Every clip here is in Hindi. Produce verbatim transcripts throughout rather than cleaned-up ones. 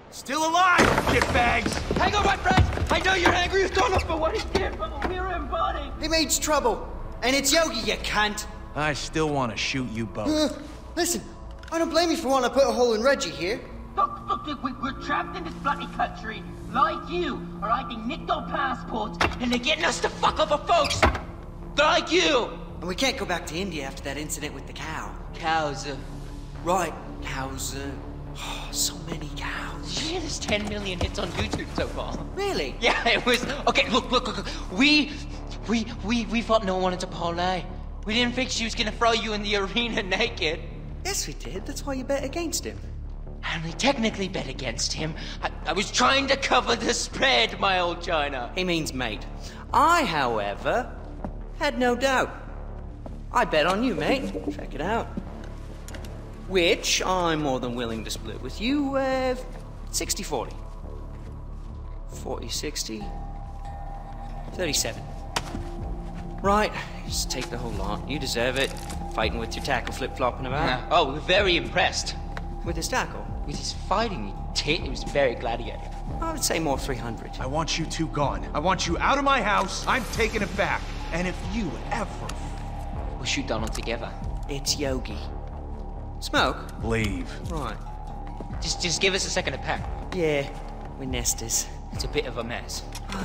Still alive, shitbags! Hang on, my friend! I know you're angry with Donald for what he did, but we're in body! He means trouble. And it's Yogi, you cunt. I still want to shoot you both. Uh, listen, I don't blame you for wanting to put a hole in Reggie here. Look, look, look, we- we're trapped in this bloody country. Like you, are hiding nicked our passports, and they're getting us to fuck over folks! Like you! And we can't go back to India after that incident with the cow. Cows, uh... Right, cows, uh... Oh, so many cows. Yeah, there's ten million hits on YouTube so far. Really? Yeah, it was... Okay, look, look, look, look. We... We... We... We thought no one wanted to parlay. We didn't think she was gonna throw you in the arena naked. Yes, we did. That's why you bet against him. I only technically bet against him. I, I was trying to cover the spread, my old China. He means mate. I, however, had no doubt. I bet on you, mate. Check it out. Which I'm more than willing to split with you, uh, sixty forty. forty sixty. thirty-seven. Right, just take the whole lot. You deserve it. Fighting with your tackle flip-flopping about. Yeah. Oh, we're very impressed. With his tackle? With his fighting, tit, it was very gladiator. I would say more three hundred. I want you two gone. I want you out of my house. I'm taking it back. And if you ever... We'll shoot Donald together. It's Yogi. Smoke? Leave. Right. Just just give us a second to pack. Yeah, we're nesters. It's a bit of a mess.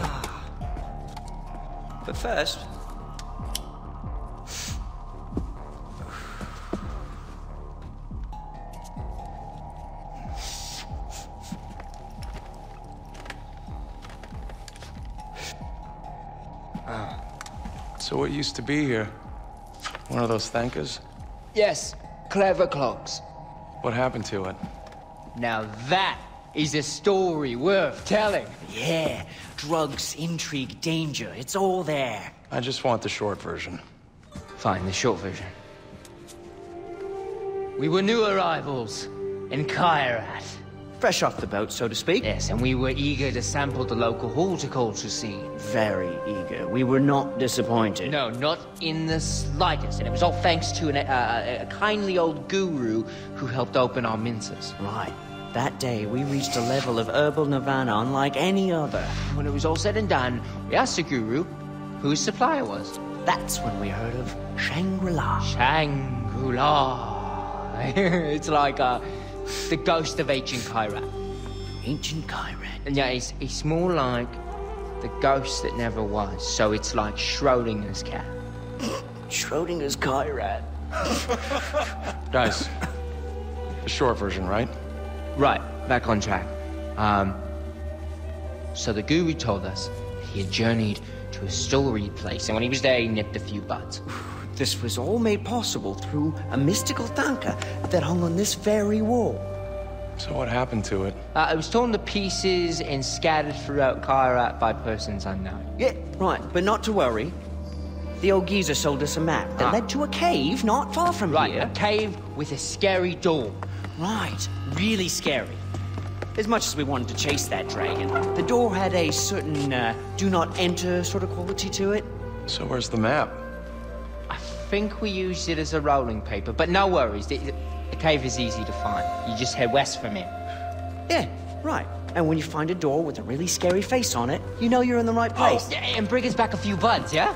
But first... So what used to be here? One of those thankers? Yes, clever clocks. What happened to it? Now that is a story worth telling. Yeah, drugs, intrigue, danger, it's all there. I just want the short version. Fine, the short version. We were new arrivals in Kyrat. Fresh off the boat, so to speak. Yes, and we were eager to sample the local horticulture scene. Very eager. We were not disappointed. No, not in the slightest. And it was all thanks to an, uh, a kindly old guru who helped open our minces. Right. That day, we reached a level of herbal nirvana unlike any other. When it was all said and done, we asked the guru who his supplier was. That's when we heard of Shangri-La. Shangri-La. It's like, uh... the ghost of ancient Kyrat. Ancient Kyrat. And yeah, it's, it's more like the ghost that never was. So it's like Schrodinger's cat. Schrodinger's Kyrat. Guys, the short version, right? Right, back on track. Um, so the guru told us he had journeyed to a storied place, and when he was there, he nipped a few buds. This was all made possible through a mystical tanka that hung on this very wall. So what happened to it? Uh, it was torn to pieces and scattered throughout Kyrat by persons unknown. Yeah, right, but not to worry. The old geezer sold us a map that Ah. led to a cave not far from Right, here. a cave with a scary door. Right, really scary. As much as we wanted to chase that dragon, the door had a certain uh, do not enter sort of quality to it. So where's the map? I think we used it as a rolling paper, but no worries. The, the cave is easy to find. You just head west from it. Yeah, right. And when you find a door with a really scary face on it, you know you're in the right place. Oh, yeah, and bring us back a few buds, yeah?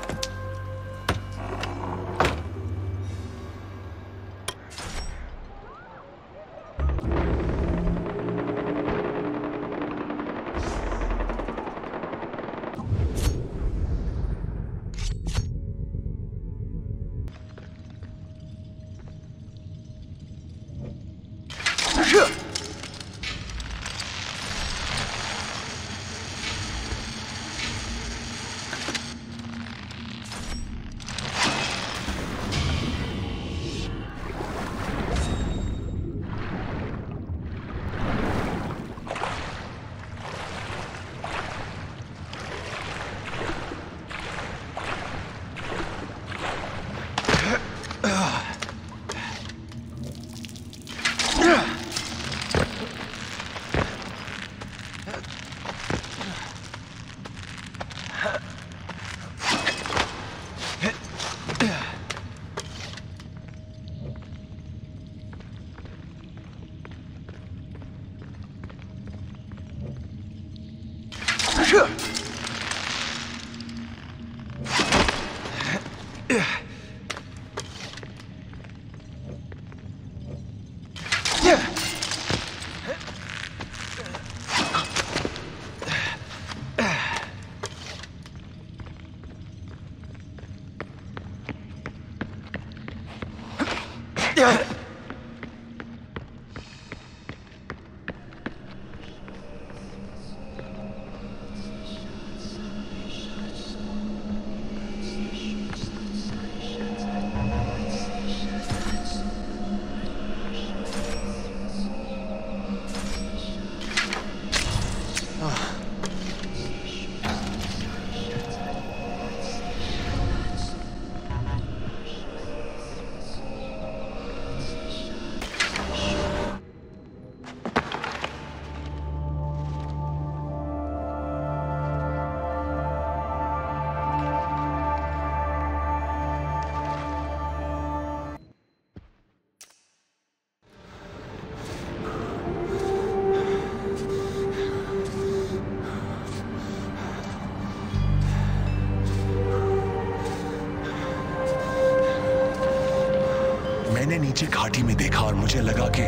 मैंने नीचे घाटी में देखा और मुझे लगा कि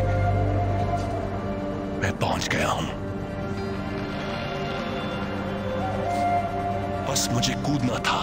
मैं पहुंच गया हूं। बस मुझे कूदना था।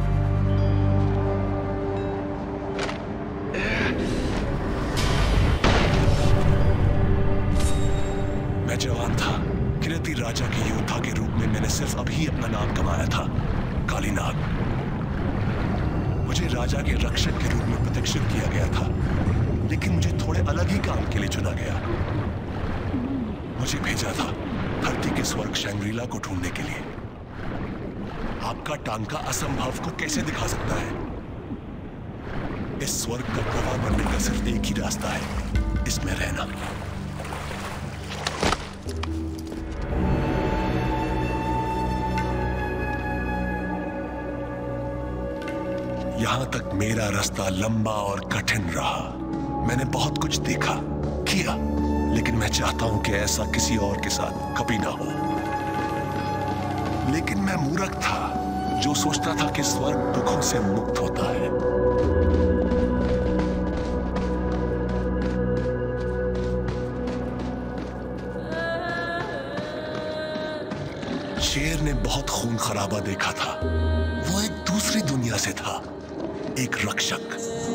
मैं जवान था। किरती राजा के योद्धा के रूप में मैंने सिर्फ अभी अपना नाम कमाया था, कालीनाग। मुझे राजा के रक्षक के रूप में प्रतिष्ठित किया गया था, लेकिन मुझे थोड़े अलग ही काम के लिए चुना गया। मुझे भेजा था धरती के स्वर्ग शैंग्रीला को ढूंढने के लिए। आपका टांका असंभव को कैसे दिखा सकता है? इस स्वर्ग का प्रभाव बनने का सिर्फ एक ही रास्ता है, इसमें रहना। यहां तक मेरा रास्ता लंबा और कठिन रहा। मैंने बहुत कुछ देखा, किया, लेकिन मैं चाहता हूं कि ऐसा किसी और के साथ कभी ना हो। लेकिन मैं मूर्ख था जो सोचता था कि स्वर्ग दुखों से मुक्त होता है। शेर ने बहुत खून खराबा देखा था। वो एक दूसरी दुनिया से था, एक रक्षक।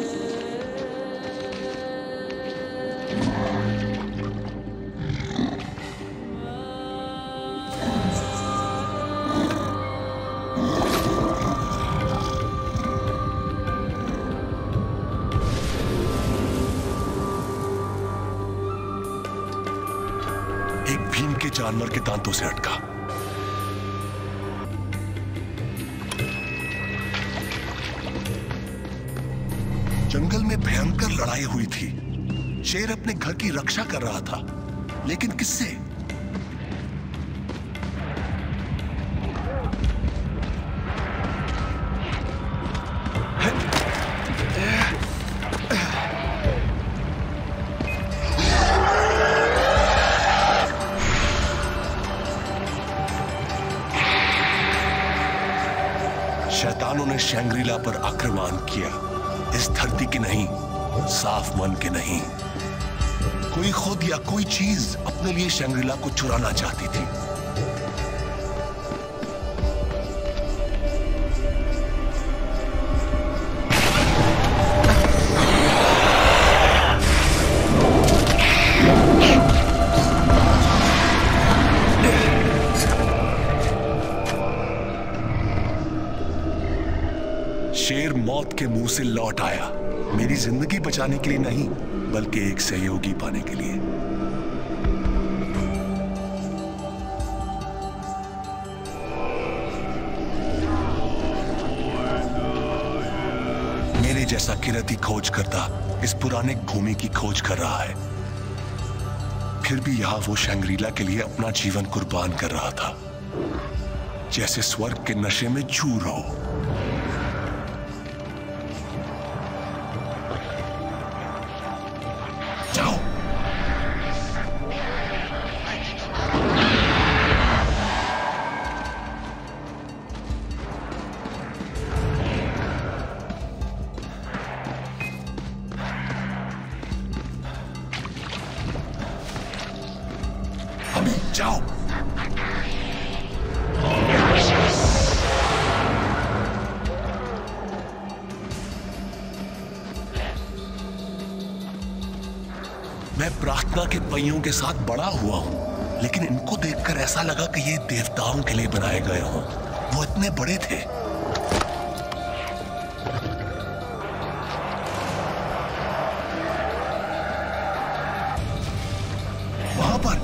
एक भीम के जानवर के दांतों से अटका। जंगल में भयंकर लड़ाई हुई थी। शेर अपने घर की रक्षा कर रहा था, लेकिन किससे? शैतानों ने शैंग्रीला पर आक्रमण किया। इस धरती के नहीं, साफ मन के नहीं। कोई खुद या कोई चीज अपने लिए शैंग्रीला को चुराना चाहती थी। शेर मौत के मुंह से लौट आया, मेरी जिंदगी बचाने के लिए नहीं, बल्कि एक सहयोगी पाने के लिए। मेरे जैसा किरती खोज करता इस पुराने भूमि की खोज कर रहा है। फिर भी यहां वो शैंग्रीला के लिए अपना जीवन कुर्बान कर रहा था, जैसे स्वर्ग के नशे में चूर हो। जाओ। मैं प्रार्थना के पहियों के साथ बड़ा हुआ हूं, लेकिन इनको देखकर ऐसा लगा कि ये देवताओं के लिए बनाए गए हों। वो इतने बड़े थे। वहां पर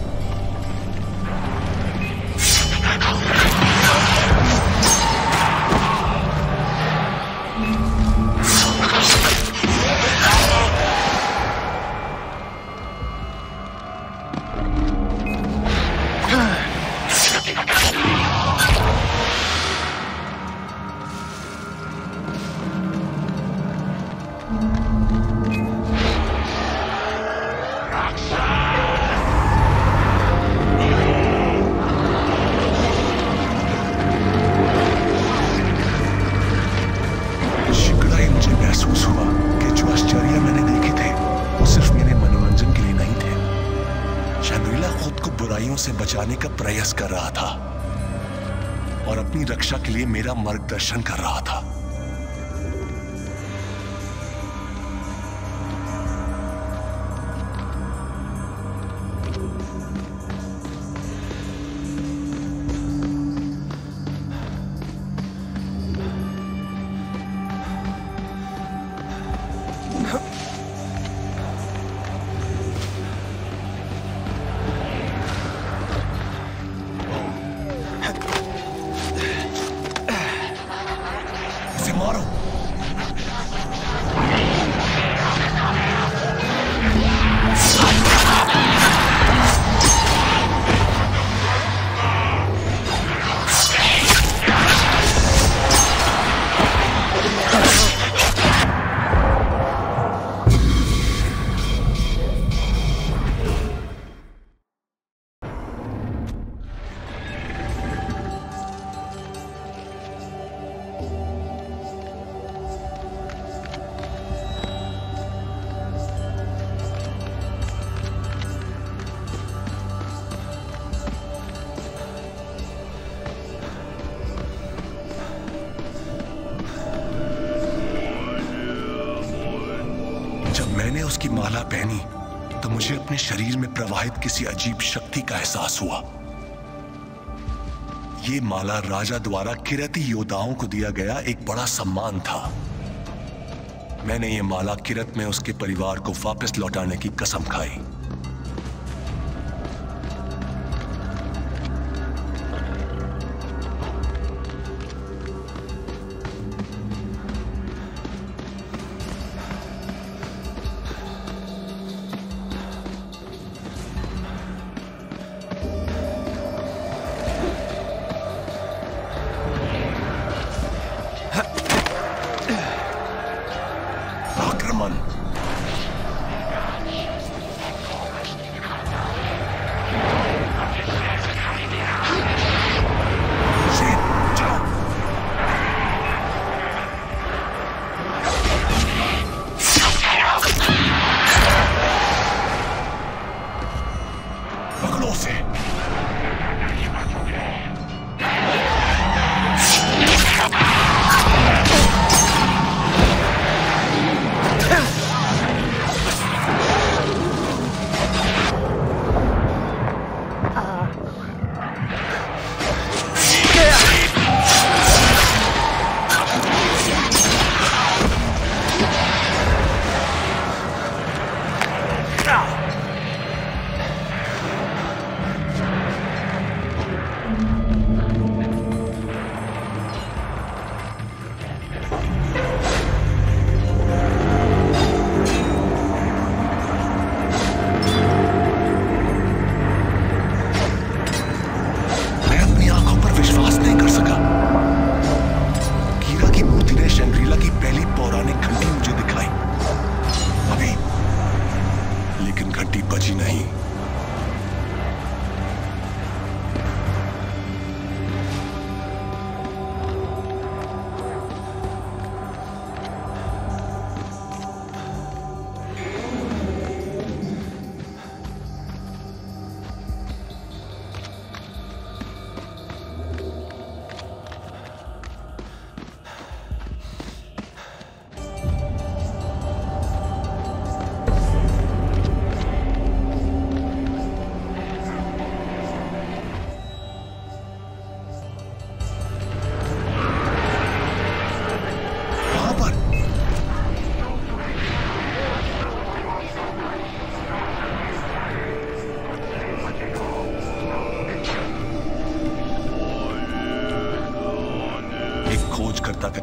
से बचाने का प्रयास कर रहा था और अपनी रक्षा के लिए मेरा मार्गदर्शन कर रहा था। मैंने उसकी माला पहनी तो मुझे अपने शरीर में प्रवाहित किसी अजीब शक्ति का एहसास हुआ। ये माला राजा द्वारा किरती योद्धाओं को दिया गया एक बड़ा सम्मान था। मैंने ये माला किरत में उसके परिवार को वापस लौटाने की कसम खाई।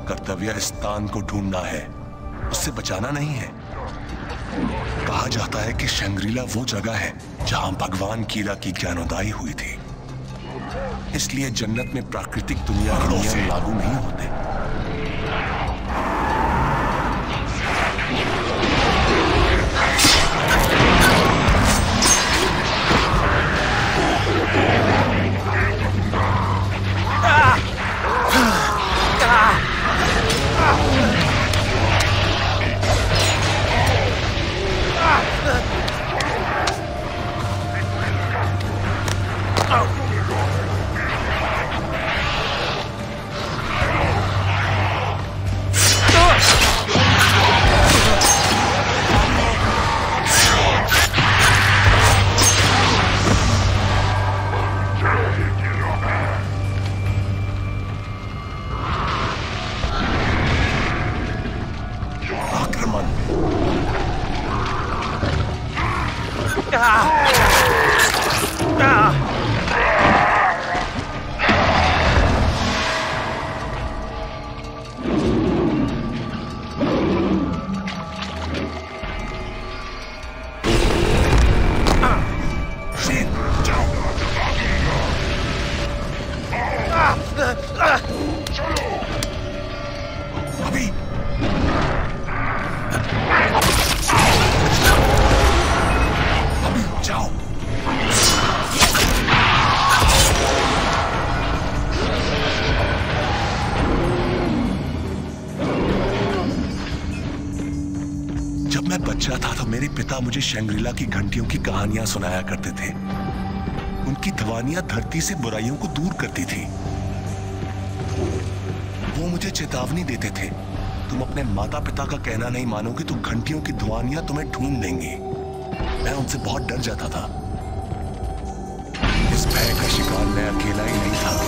कर्तव्य इस तान को ढूंढना है, उससे बचाना नहीं है। कहा जाता है कि शंग्रीला वो जगह है जहां भगवान कीला की ज्ञानोदय हुई थी, इसलिए जन्नत में प्राकृतिक दुनिया के नियम लागू नहीं होते। मुझे शंग्रीला की घंटियों की कहानियां सुनाया करते थे। उनकी ध्वनियां धरती से बुराइयों को दूर करती थी। वो मुझे चेतावनी देते थे, तुम अपने माता पिता का कहना नहीं मानोगे तो घंटियों की ध्वनियां तुम्हें ढूंढ लेंगी। मैं उनसे बहुत डर जाता था। इस भय का शिकार मैं अकेला ही नहीं था।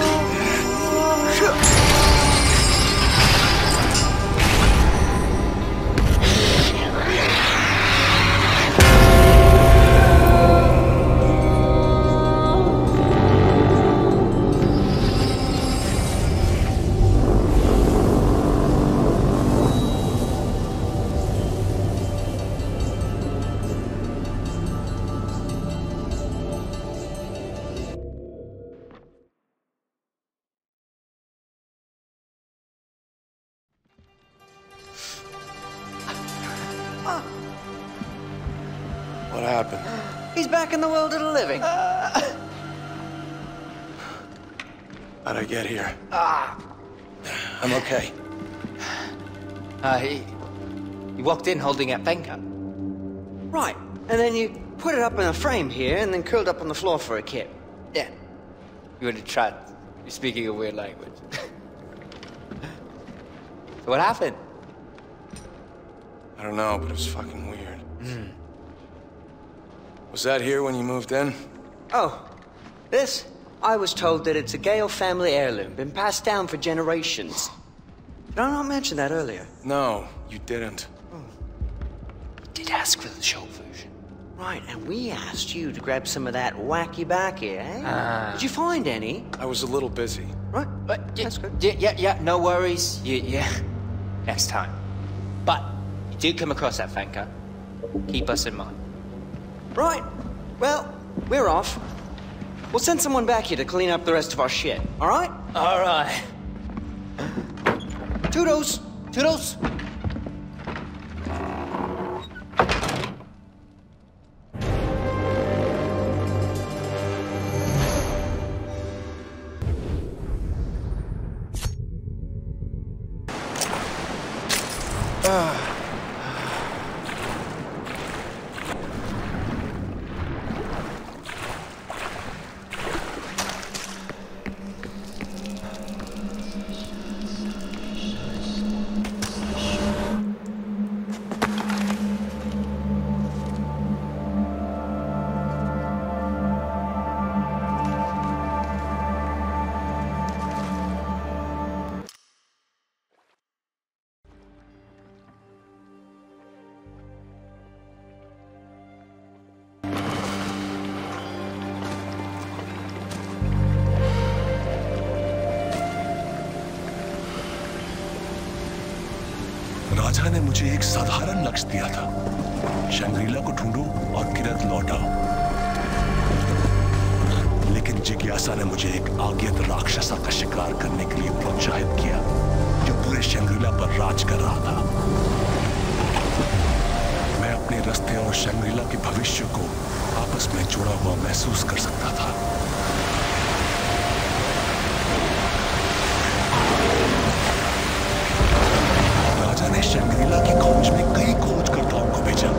What happened? He's back in the world of the living. How'd I get here? Ah. I'm okay. Uh, he... He walked in holding a Fenka. Right, and then you put it up in a frame here and then curled up on the floor for a kip. Yeah. You would have tried. You're speaking a weird language. So what happened? I don't know, but it was fucking weird. Mm. Was that here when you moved in? Oh, this? I was told that it's a Gale family heirloom, been passed down for generations. Did I not mention that earlier? No, you didn't. Oh. Did ask for the short version. Right, and we asked you to grab some of that wacky backy, eh? Uh, Did you find any? I was a little busy. Right, but yeah, that's good. Yeah, yeah, yeah, no worries. Yeah, yeah. Next time. But you do come across that Fenka. Keep us in mind. Right. Well, we're off. We'll send someone back here to clean up the rest of our shit, all right? All right. Toodles! Toodles! Ah. राजा ने मुझे एक साधारण लक्ष्य दिया था, शंग्रीला को ढूंढो और किरत लौटाओ। लेकिन जिज्ञासा ने मुझे एक आज्ञात राक्षसा का शिकार करने के लिए प्रोत्साहित किया, जो पूरे शंग्रीला पर राज कर रहा था। मैं अपने रास्ते और शंग्रीला के भविष्य को आपस में जुड़ा हुआ महसूस कर सकता था। राजा ने शंग्रीला की खोज में कई खोजकर्ताओं को भेजा।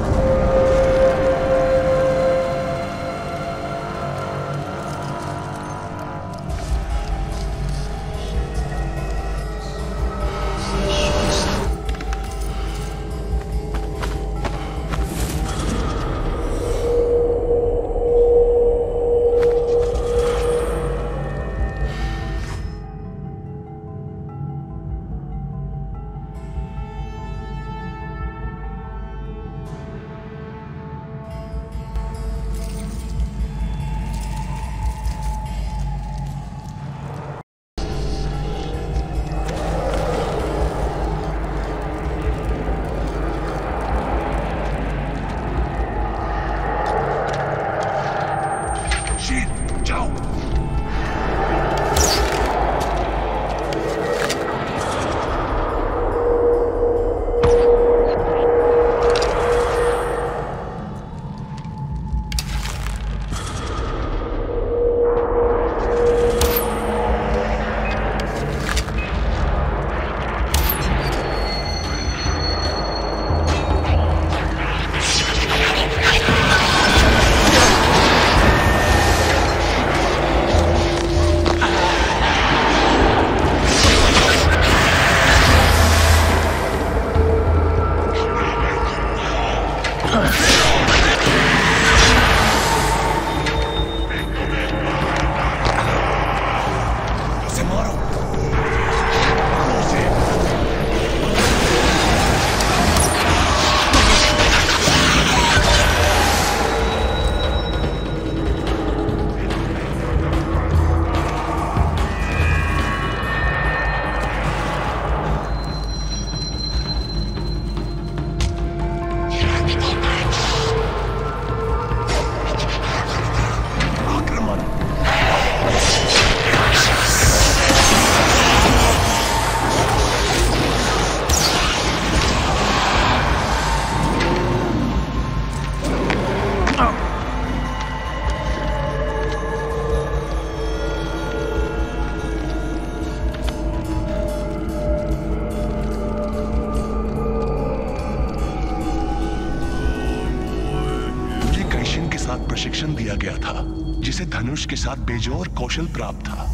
प्रशिक्षण दिया गया था, जिसे धनुष के साथ बेजोर कौशल प्राप्त था।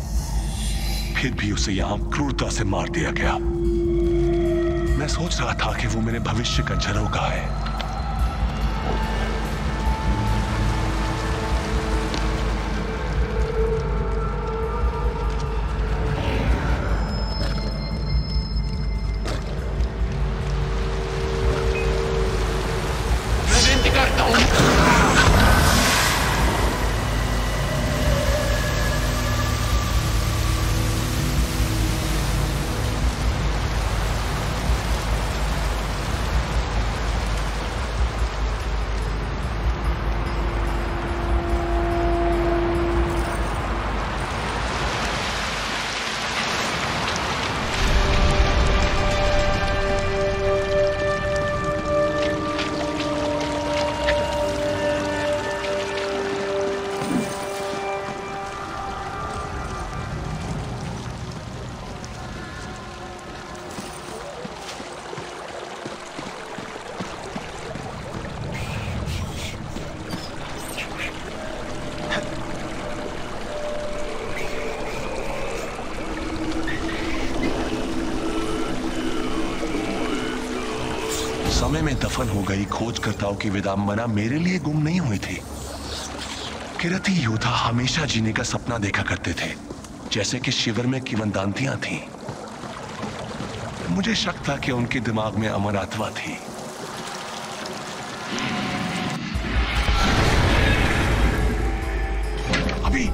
फिर भी उसे यहां क्रूरता से मार दिया गया। मैं सोच रहा था कि वो मेरे भविष्य का झरोखा है। मैं विनती करता हूं। समय में दफन हो गई खोजकर्ताओं की विडंबना मेरे लिए गुम नहीं हुई थी। किरती योद्धा हमेशा जीने का सपना देखा करते थे, जैसे कि शिविर में किंवदंतियां थीं। मुझे शक था कि उनके दिमाग में अमर आत्मा थी। अभी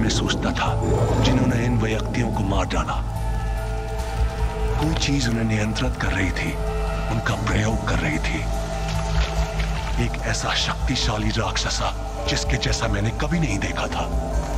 में सोचता था जिन्होंने इन व्यक्तियों को मार डाला। कोई चीज उन्हें नियंत्रित कर रही थी, उनका प्रयोग कर रही थी। एक ऐसा शक्तिशाली राक्षसा जिसके जैसा मैंने कभी नहीं देखा था।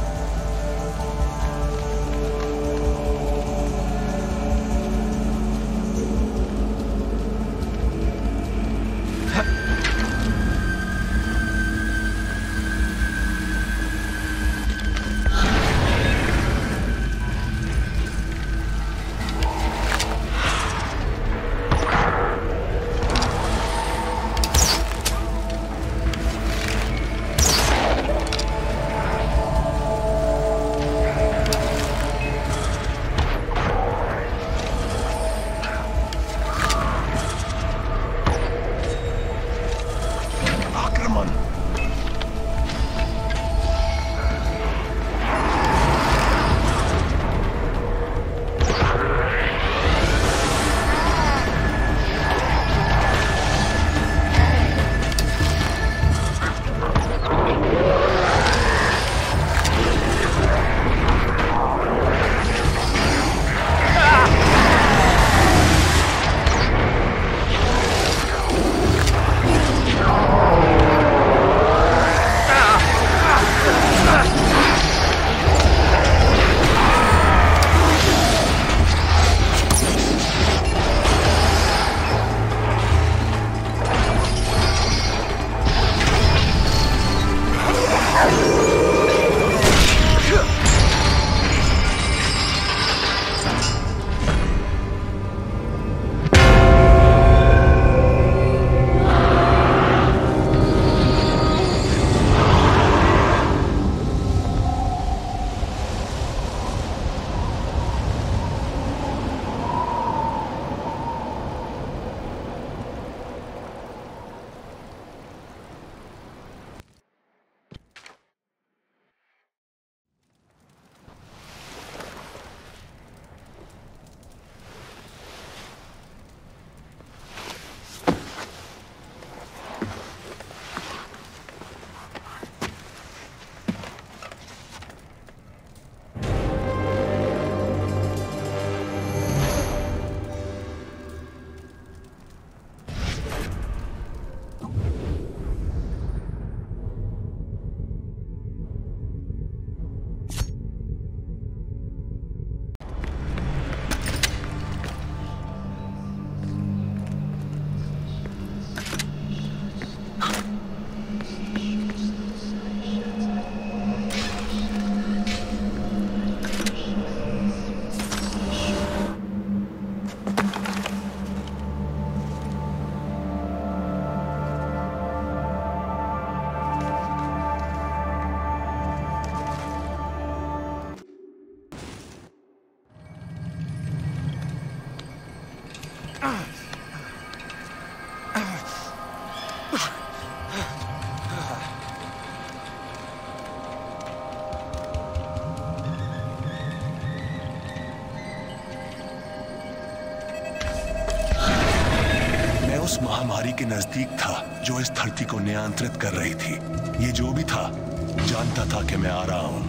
महामारी के नजदीक था जो इस धरती को नियंत्रित कर रही थी। ये जो भी था जानता था कि मैं आ रहा हूं।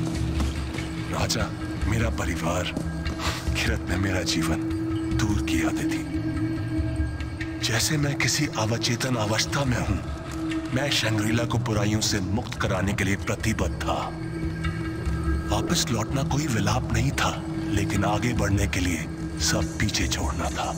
राजा, मेरा परिवार, किरत ने मेरा जीवन दूर की यादें थी। जैसे मैं किसी अवचेतन अवस्था में हूं, मैं शंग्रीला को बुराइयों से मुक्त कराने के लिए प्रतिबद्ध था। वापस लौटना कोई विलाप नहीं था, लेकिन आगे बढ़ने के लिए सब पीछे छोड़ना था।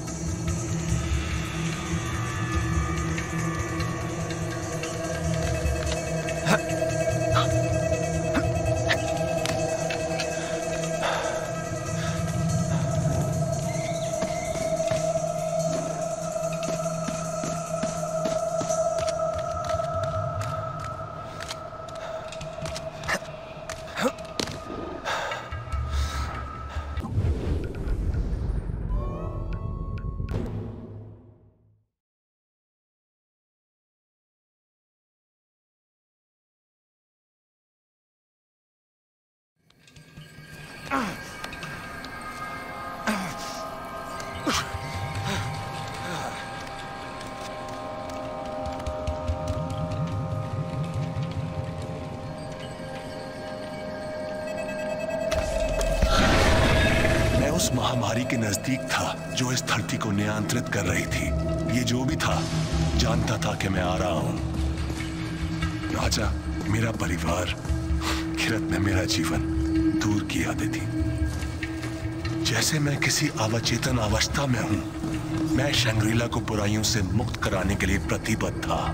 महामारी के नजदीक था जो इस धरती को नियंत्रित कर रही थी। ये जो भी था जानता था कि मैं आ रहा हूं। राजा, मेरा परिवार, किरत ने मेरा जीवन दूर की यादें थी। जैसे मैं किसी अवचेतन अवस्था में हूं, मैं शंग्रीला को बुराइयों से मुक्त कराने के लिए प्रतिबद्ध था।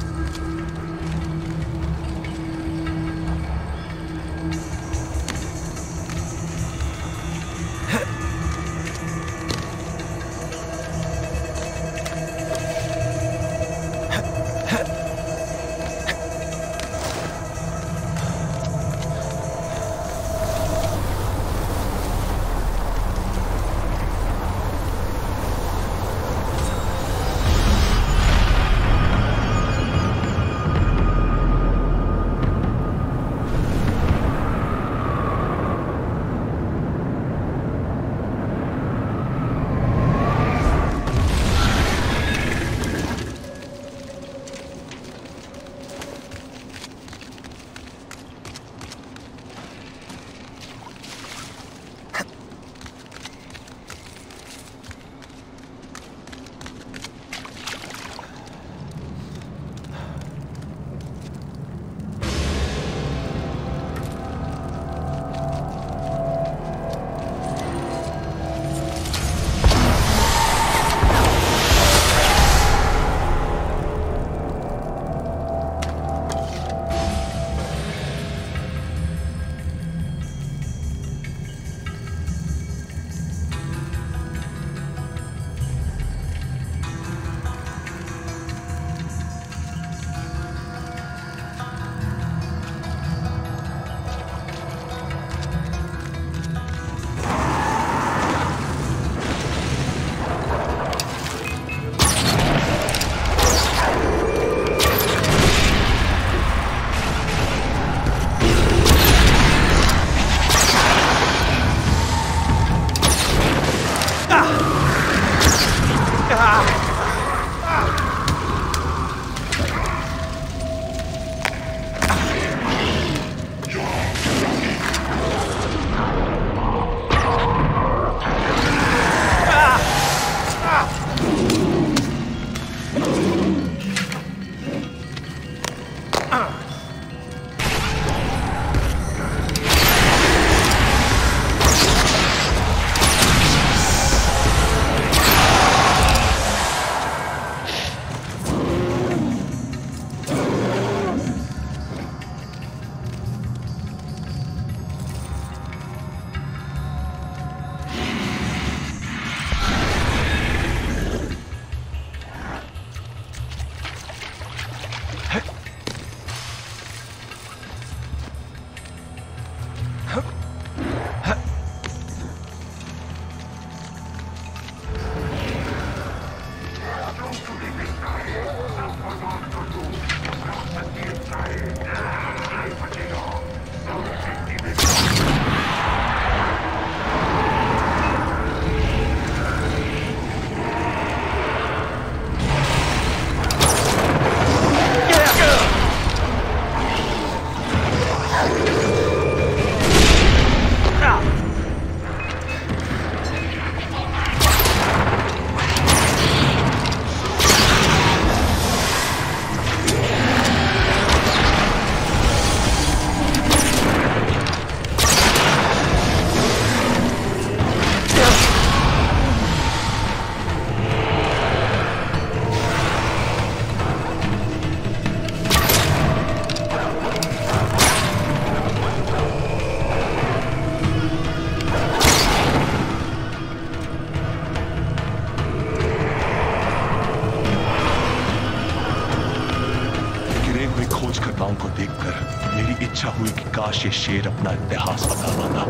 काश ये शेर अपना इतिहास बता पाता।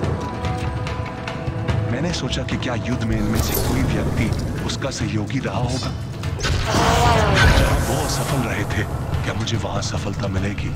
मैंने सोचा कि क्या युद्ध में इनमें से कोई व्यक्ति उसका सहयोगी रहा होगा। जहां वो असफल रहे थे, क्या मुझे वहां सफलता मिलेगी?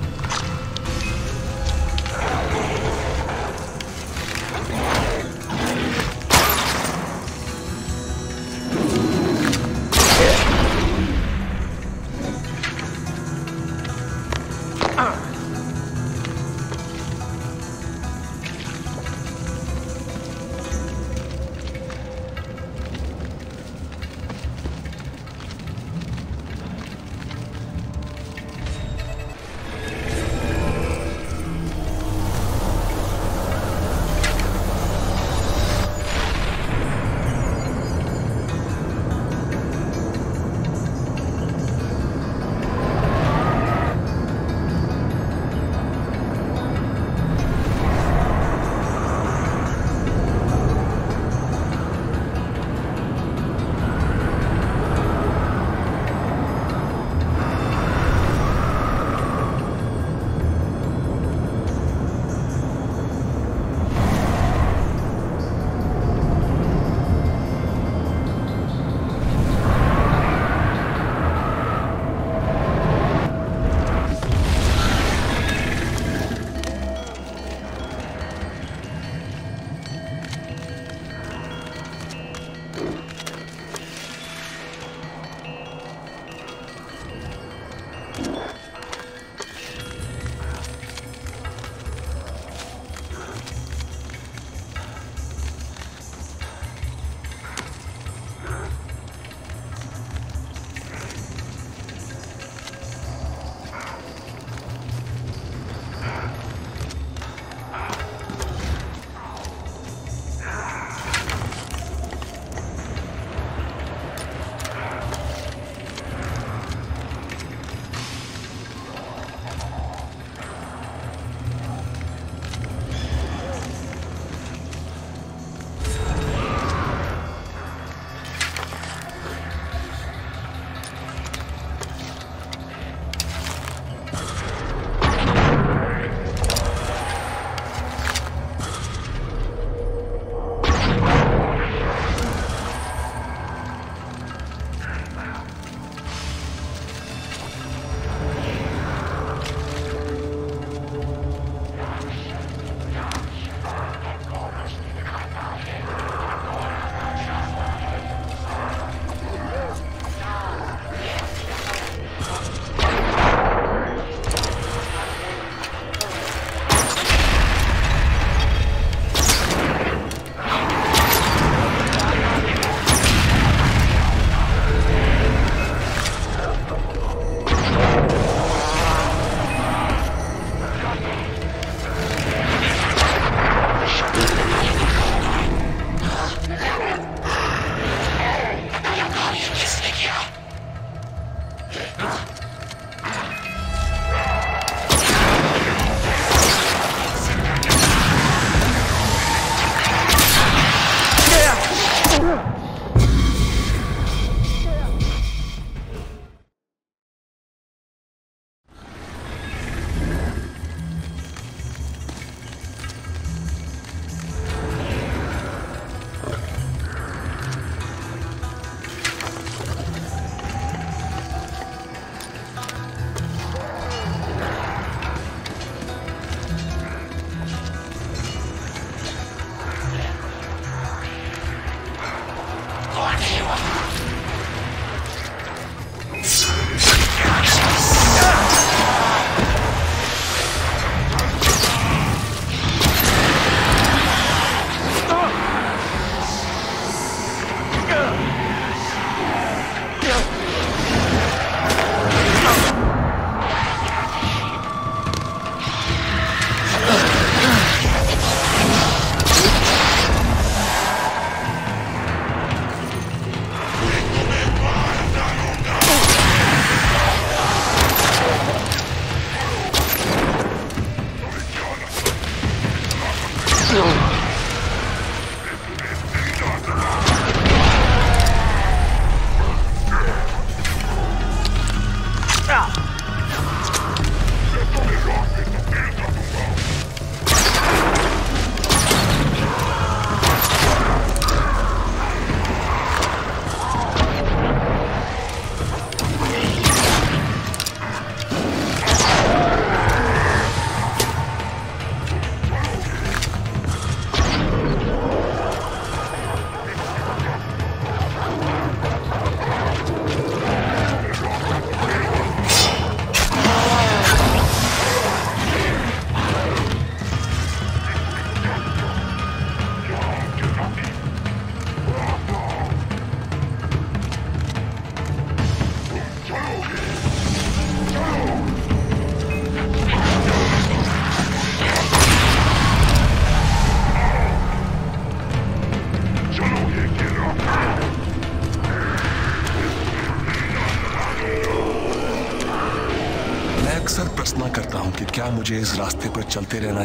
क्या मुझे इस रास्ते पर चलते रहना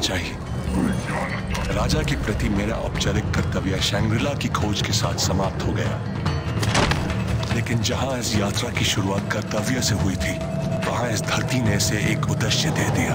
चाहिए? राजा के प्रति मेरा औपचारिक कर्तव्य शैंग्रीला की खोज के साथ समाप्त हो गया, लेकिन जहां इस यात्रा की शुरुआत कर्तव्य से हुई थी, वहां इस धरती ने इसे एक उद्देश्य दे दिया।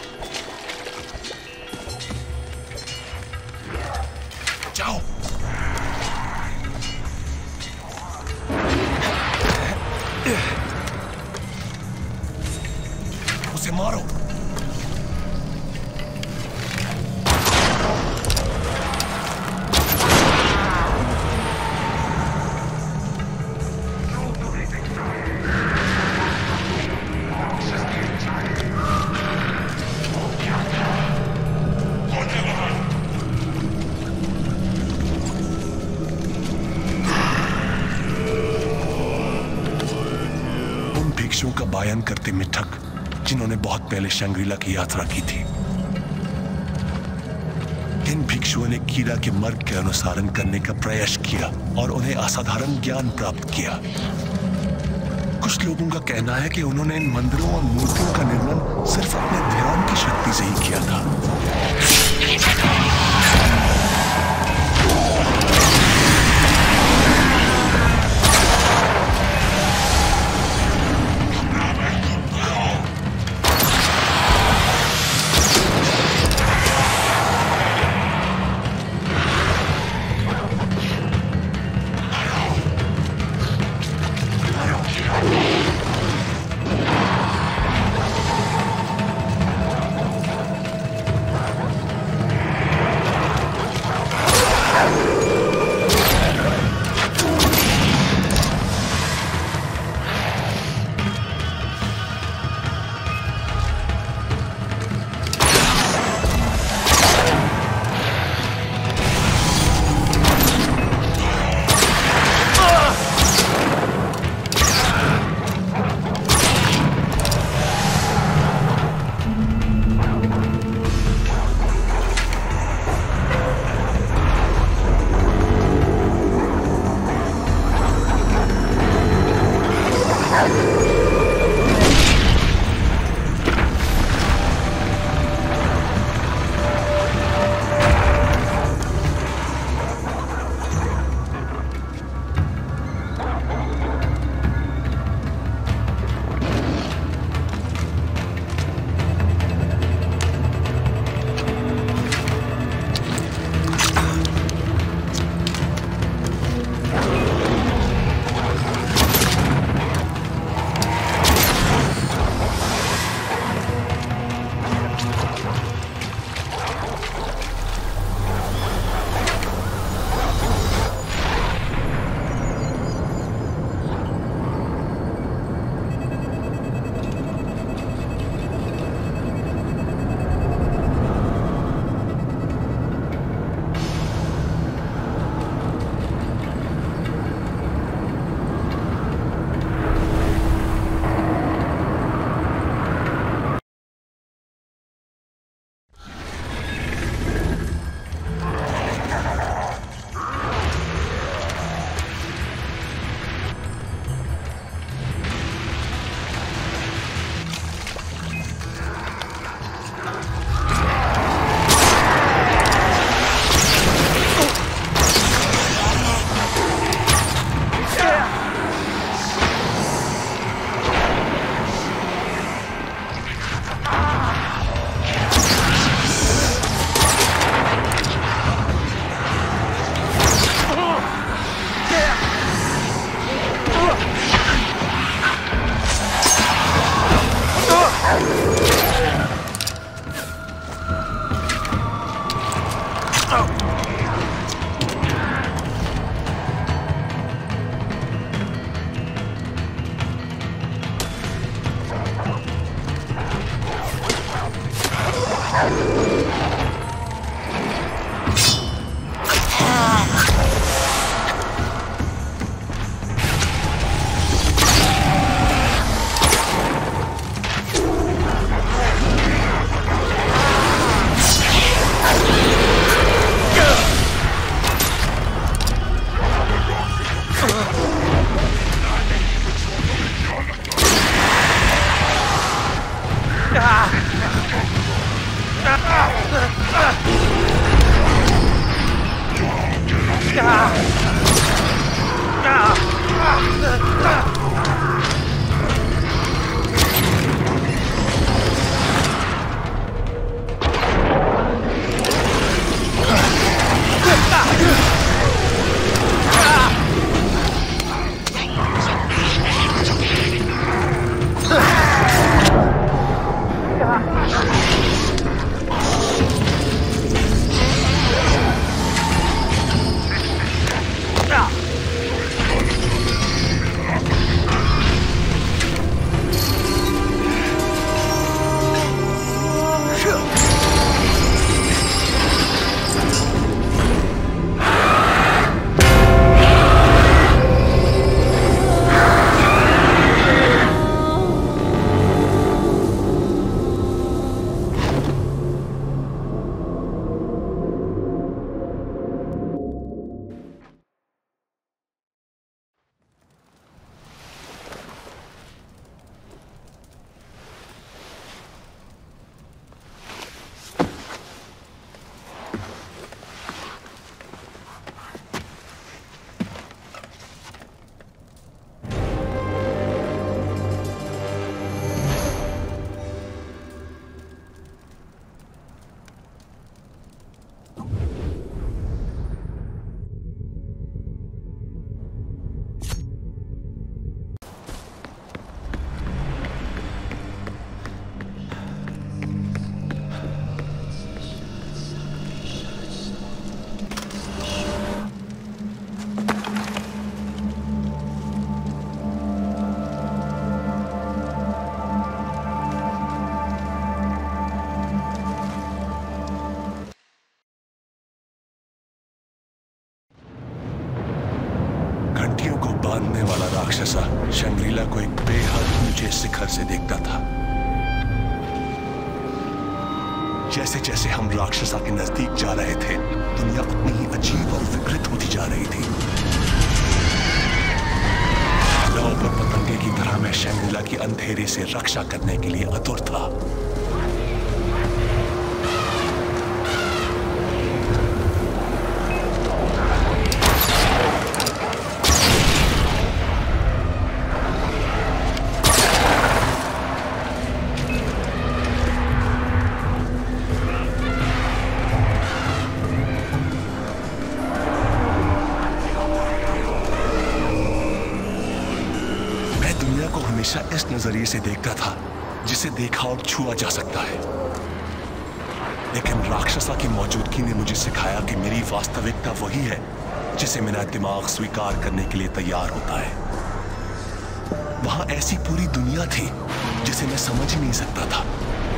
जाओ। गायन करते मिठक जिन्होंने बहुत पहले शंग्रीला की यात्रा की थी। इन भिक्षुओं ने कीड़ा के मर्ग के अनुसरण करने का प्रयास किया और उन्हें असाधारण ज्ञान प्राप्त किया। कुछ लोगों का कहना है कि उन्होंने इन मंदिरों और मूर्तियों का निर्माण सिर्फ अपने ध्यान की शक्ति से ही किया था। बांधने वाला राक्षसा शंग्रीला को एक बेहद ऊंचे शिखर से देखता था। जैसे जैसे हम राक्षसा के नजदीक जा रहे थे, दुनिया उतनी ही अजीब और विकृत होती जा रही थी। नाव पर पतंगे की तरह मैं शंग्रीला की अंधेरे से रक्षा करने के लिए आतुर था। इस नजरिए से देखता था जिसे देखा और छुआ जा सकता है, लेकिन राक्षसा की मौजूदगी ने मुझे सिखाया कि मेरी वास्तविकता वही है जिसे मेरा दिमाग स्वीकार करने के लिए तैयार होता है। वहां ऐसी पूरी दुनिया थी जिसे मैं समझ ही नहीं सकता था।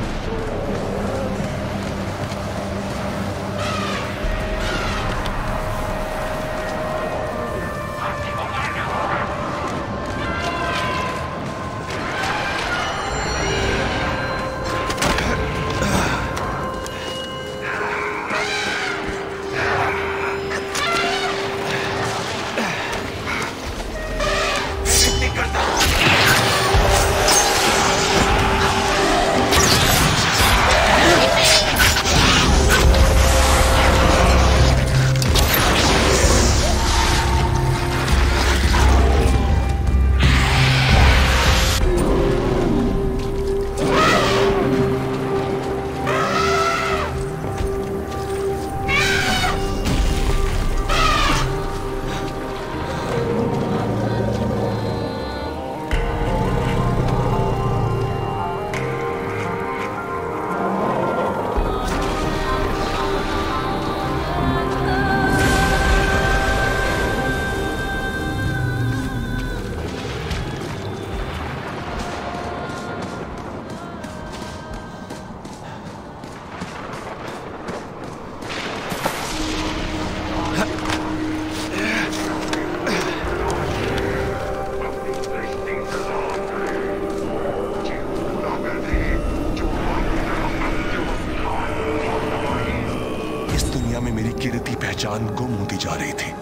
पहचान गुम होती जा रही थी।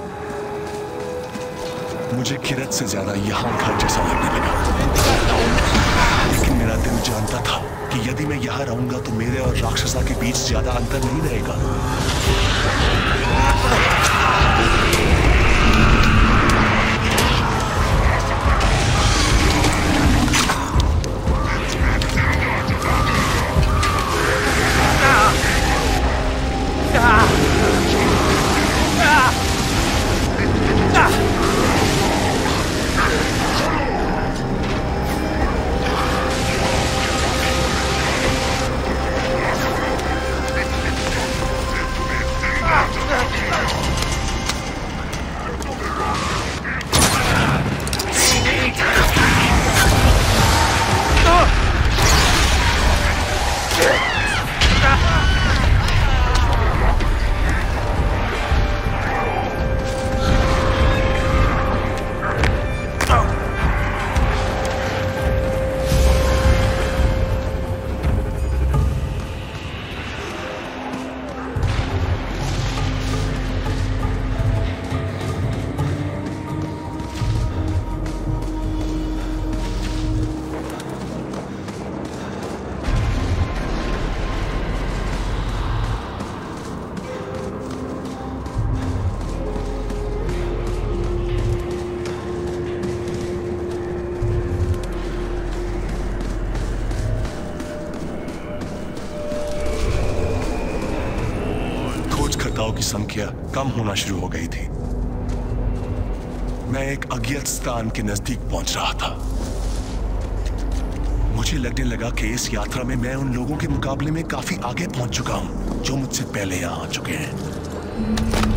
मुझे किरत से ज्यादा यहां घर जैसा लगने लगा, लेकिन मेरा दिल जानता था कि यदि मैं यहां रहूंगा तो मेरे और राक्षसा के बीच ज्यादा अंतर नहीं रहेगा। की संख्या कम होना शुरू हो गई थी। मैं एक अज्ञात स्थान के नजदीक पहुंच रहा था। मुझे लगने लगा कि इस यात्रा में मैं उन लोगों के मुकाबले में काफी आगे पहुंच चुका हूं जो मुझसे पहले यहां आ चुके हैं।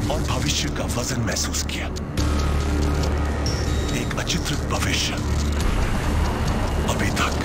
और भविष्य का वजन महसूस किया। एक अचित्रित भविष्य अभी तक।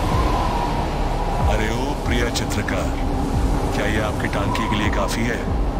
चित्रकार, क्या ये आपकी टांकी के लिए काफी है?